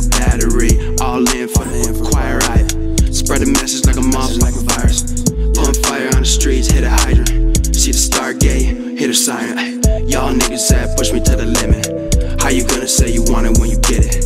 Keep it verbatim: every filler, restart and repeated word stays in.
a battery. All in for the choir riot. Spread the message like a mob, like a virus. Putting fire on the streets, hit a hydrant. See the Stargate, hit a siren. Y'all niggas that push me to the limit. How you gonna say you want it when you get it?